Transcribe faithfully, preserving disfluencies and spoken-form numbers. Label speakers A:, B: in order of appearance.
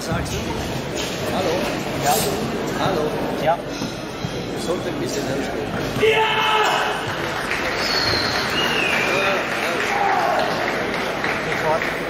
A: sagst du? Hallo?
B: Ja.
A: Hallo?
B: Ja.
A: Sollte ein bisschen ausgehen.
B: Sofort.